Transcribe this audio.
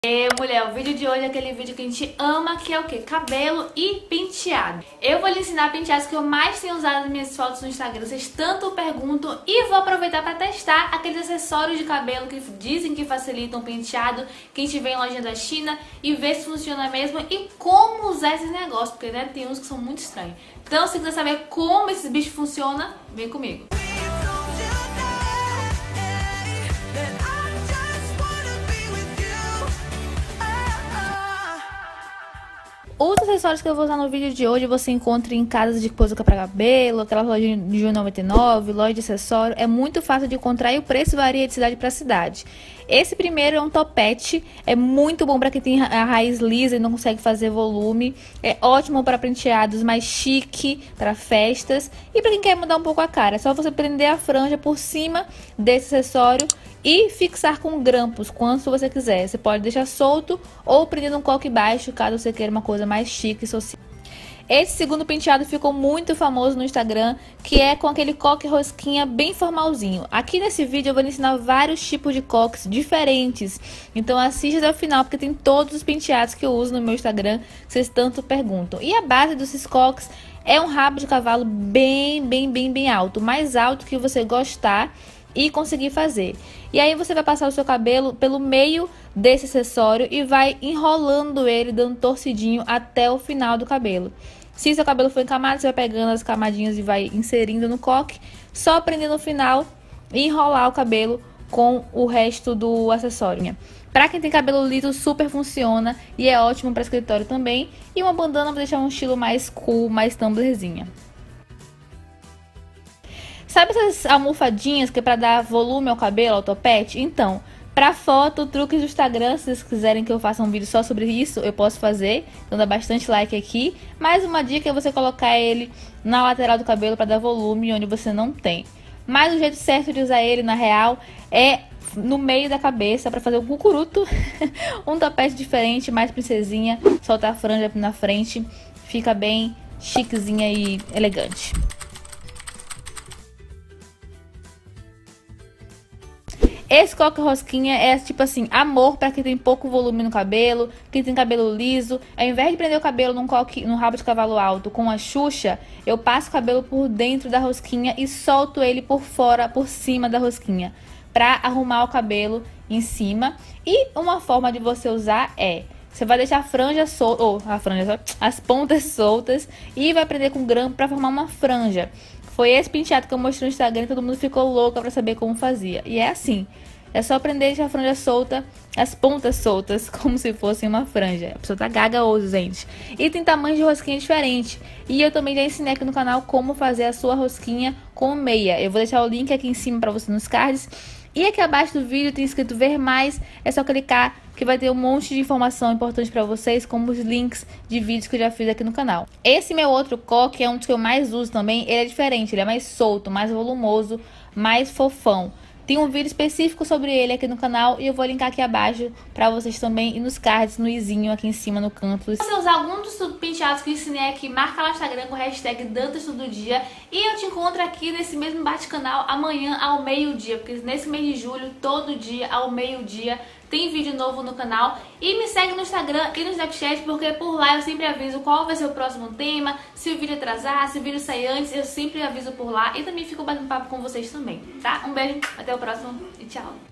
Mulher, o vídeo de hoje é aquele vídeo que a gente ama, que é o quê? Cabelo e penteado. Eu vou lhe ensinar penteados que eu mais tenho usado nas minhas fotos no Instagram. Vocês tanto perguntam e vou aproveitar para testar aqueles acessórios de cabelo que dizem que facilitam o penteado, que a gente vê em loja da China, e ver se funciona mesmo e como usar esses negócios, porque né, tem uns que são muito estranhos. Então, se quiser saber como esses bichos funcionam, vem comigo. Os acessórios que eu vou usar no vídeo de hoje você encontra em casas de coisa para cabelo, aquela loja de R$1,99, loja de acessório. É muito fácil de encontrar e o preço varia de cidade para cidade. Esse primeiro é um topete, é muito bom para quem tem a raiz lisa e não consegue fazer volume. É ótimo para penteados mais chique, para festas e para quem quer mudar um pouco a cara. É só você prender a franja por cima desse acessório e fixar com grampos, quanto você quiser. Você pode deixar solto ou prender no coque baixo, caso você queira uma coisa mais chique e social. Esse segundo penteado ficou muito famoso no Instagram, que é com aquele coque rosquinha bem formalzinho. Aqui nesse vídeo eu vou lhe ensinar vários tipos de coques diferentes. Então assista até o final, porque tem todos os penteados que eu uso no meu Instagram, que vocês tanto perguntam. E a base desses coques é um rabo de cavalo bem alto, mais alto que você gostar e conseguir fazer. E aí você vai passar o seu cabelo pelo meio desse acessório e vai enrolando ele, dando torcidinho até o final do cabelo. Se seu cabelo for encamado, você vai pegando as camadinhas e vai inserindo no coque, só prender no final e enrolar o cabelo com o resto do acessório. Para quem tem cabelo liso, super funciona e é ótimo para escritório também. E uma bandana vai deixar um estilo mais cool, mais tumblerzinha. Sabe essas almofadinhas que é para dar volume ao cabelo, ao topete? Então, para foto, truques do Instagram, se vocês quiserem que eu faça um vídeo só sobre isso, eu posso fazer. Então dá bastante like aqui. Mais uma dica é você colocar ele na lateral do cabelo para dar volume onde você não tem. Mas o jeito certo de usar ele, na real, é no meio da cabeça para fazer um cucuruto. Um topete diferente, mais princesinha, soltar a franja na frente. Fica bem chiquezinha e elegante. Esse coque rosquinha é tipo assim, amor para quem tem pouco volume no cabelo, quem tem cabelo liso. Ao invés de prender o cabelo num rabo de cavalo alto com a Xuxa, eu passo o cabelo por dentro da rosquinha e solto ele por fora, por cima da rosquinha, para arrumar o cabelo em cima. E uma forma de você usar é: você vai deixar a franja solta, ou as pontas soltas, e vai prender com grampo para formar uma franja. Foi esse penteado que eu mostrei no Instagram e todo mundo ficou louca pra saber como fazia. E é assim, é só prender a franja solta, as pontas soltas, como se fosse uma franja. A pessoa tá gaga hoje, gente. E tem tamanho de rosquinha diferente. E eu também já ensinei aqui no canal como fazer a sua rosquinha com meia. Eu vou deixar o link aqui em cima pra você nos cards. E aqui abaixo do vídeo tem escrito ver mais, é só clicar que vai ter um monte de informação importante pra vocês, como os links de vídeos que eu já fiz aqui no canal. Esse meu outro coque é um dos que eu mais uso também, ele é diferente, ele é mais solto, mais volumoso, mais fofão. Tem um vídeo específico sobre ele aqui no canal e eu vou linkar aqui abaixo pra vocês também e nos cards, no izinho aqui em cima no canto. Se você usar algum dos penteados que eu ensinei aqui, marca lá no Instagram com o hashtag DantasTodoDia e eu te encontro aqui nesse mesmo bate-canal amanhã ao meio-dia, porque nesse mês de julho, todo dia ao meio-dia, tem vídeo novo no canal. E me segue no Instagram e no Snapchat, porque por lá eu sempre aviso qual vai ser o próximo tema, se o vídeo atrasar, se o vídeo sair antes, eu sempre aviso por lá. E também fico batendo papo com vocês também, tá? Um beijo, até o próximo e tchau!